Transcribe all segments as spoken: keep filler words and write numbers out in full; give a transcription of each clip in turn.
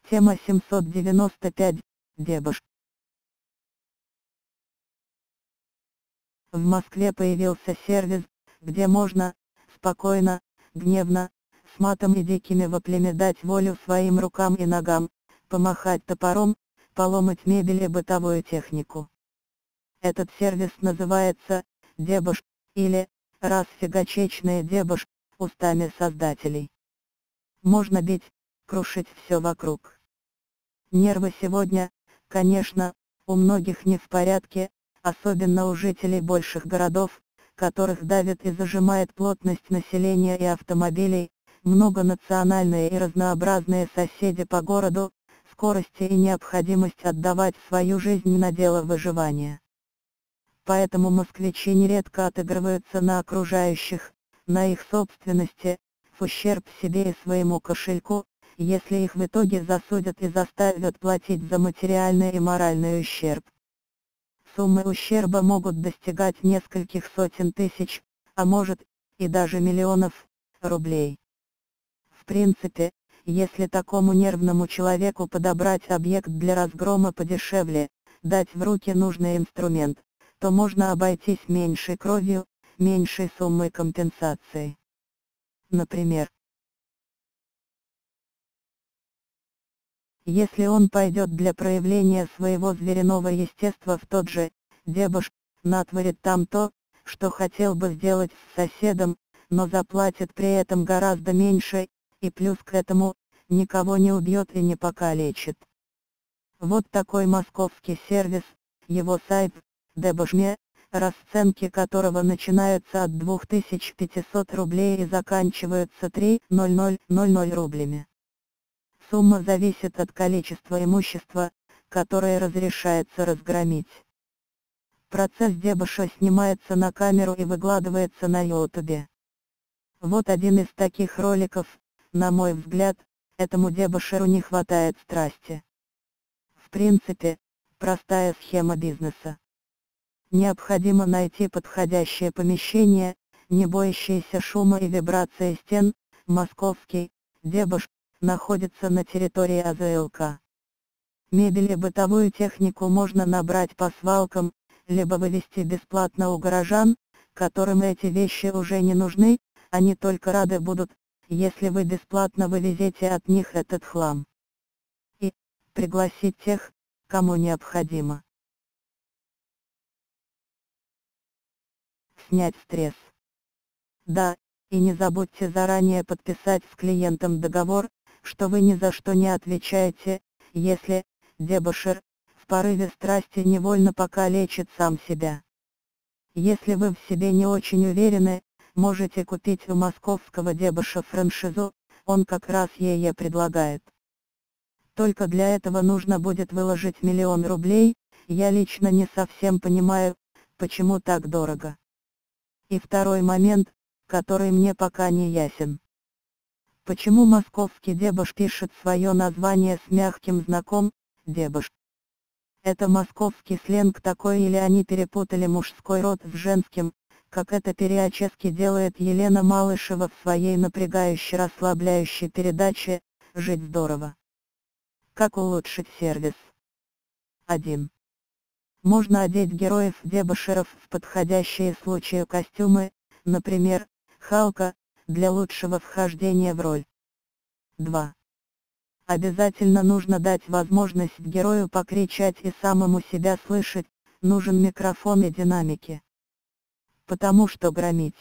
Тема семьсот девяносто пять. Дебош. В Москве появился сервис, где можно, спокойно, гневно, с матом и дикими воплями дать волю своим рукам и ногам, помахать топором, поломать мебель и бытовую технику. Этот сервис называется «Дебош», или «Расфигачечная дебош», устами создателей. Можно бить, крушить все вокруг. Нервы сегодня, конечно, у многих не в порядке, особенно у жителей больших городов, которых давит и зажимает плотность населения и автомобилей, многонациональные и разнообразные соседи по городу, скорости и необходимость отдавать свою жизнь на дело выживания. Поэтому москвичи нередко отыгрываются на окружающих, на их собственности, в ущерб себе и своему кошельку, если их в итоге засудят и заставят платить за материальный и моральный ущерб. Суммы ущерба могут достигать нескольких сотен тысяч, а может, и даже миллионов, рублей. В принципе, если такому нервному человеку подобрать объект для разгрома подешевле, дать в руки нужный инструмент, то можно обойтись меньшей кровью, меньшей суммой компенсации. Например, если он пойдет для проявления своего звериного естества в тот же дебош, натворит там то, что хотел бы сделать с соседом, но заплатит при этом гораздо меньше, и плюс к этому, никого не убьет и не покалечит. Вот такой московский сервис, его сайт Дебошме, расценки которого начинаются от двух тысяч пятисот рублей и заканчиваются три тысячи рублями. Сумма зависит от количества имущества, которое разрешается разгромить. Процесс дебоша снимается на камеру и выкладывается на ютубе. Вот один из таких роликов. На мой взгляд, этому дебошеру не хватает страсти. В принципе, простая схема бизнеса. Необходимо найти подходящее помещение, не боящееся шума и вибрации стен. Московский дебош находится на территории А З Л К. Мебель и бытовую технику можно набрать по свалкам, либо вывести бесплатно у горожан, которым эти вещи уже не нужны, они только рады будут, если вы бесплатно вывезете от них этот хлам. И пригласить тех, кому необходимо. Снять стресс. Да, и не забудьте заранее подписать с клиентом договор, что вы ни за что не отвечаете, если дебошер в порыве страсти невольно покалечит сам себя. Если вы в себе не очень уверены, можете купить у московского дебоша франшизу, он как раз ее предлагает. Только для этого нужно будет выложить миллион рублей, я лично не совсем понимаю, почему так дорого. И второй момент, который мне пока не ясен. Почему московский дебош пишет свое название с мягким знаком «дебош»? Это московский сленг такой или они перепутали мужской род с женским, как это периодически делает Елена Малышева в своей напрягающей расслабляющей передаче «Жить здорово». Как улучшить сервис? один. Можно одеть героев-дебошеров в подходящие случаю костюмы, например, Халка, для лучшего вхождения в роль. два. Обязательно нужно дать возможность герою покричать и самому себя слышать, нужен микрофон и динамики. Потому что громить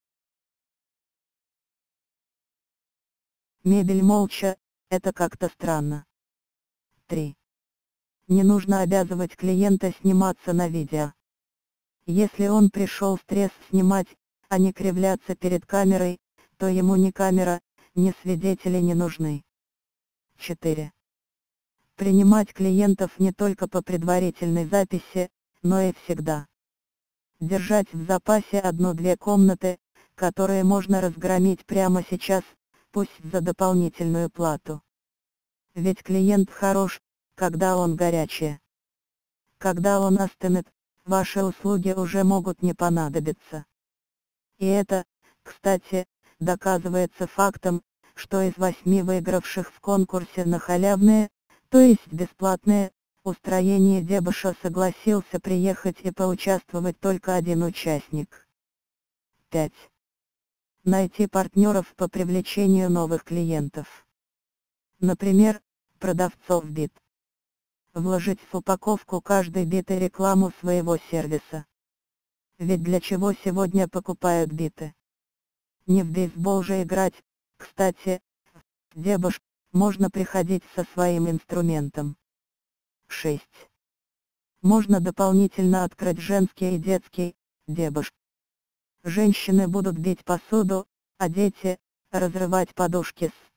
мебель молча, это как-то странно. три. Не нужно обязывать клиента сниматься на видео. Если он пришел стресс снимать, а не кривляться перед камерой, то ему ни камера, ни свидетели не нужны. четыре. Принимать клиентов не только по предварительной записи, но и всегда. Держать в запасе одну-две комнаты, которые можно разгромить прямо сейчас, пусть за дополнительную плату. Ведь клиент хорош, когда он горячий. Когда он остынет, ваши услуги уже могут не понадобиться. И это, кстати, доказывается фактом, что из восьми выигравших в конкурсе на халявные то есть бесплатное, устроение дебоша согласился приехать и поучаствовать только один участник. пять. Найти партнеров по привлечению новых клиентов. Например, продавцов бит. Вложить в упаковку каждой биты рекламу своего сервиса. Ведь для чего сегодня покупают биты? Не в бейсбол же играть. Кстати, в дебош можно приходить со своим инструментом. шесть. Можно дополнительно открыть женский и детский дебош. Женщины будут бить посуду, а дети – разрывать подушки с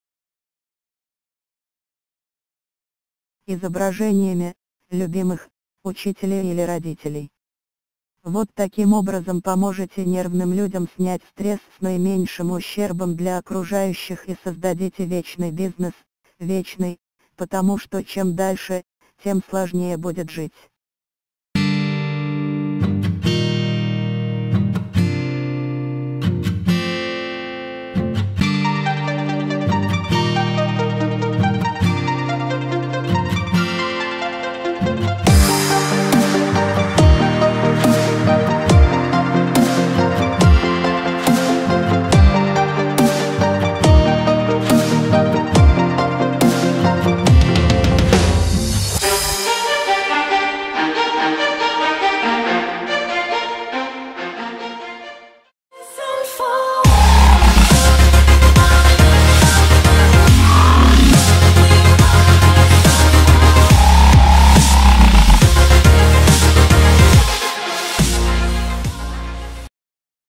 изображениями любимых учителей или родителей. Вот таким образом поможете нервным людям снять стресс с наименьшим ущербом для окружающих и создадите вечный бизнес, вечный, потому что чем дальше, тем сложнее будет жить.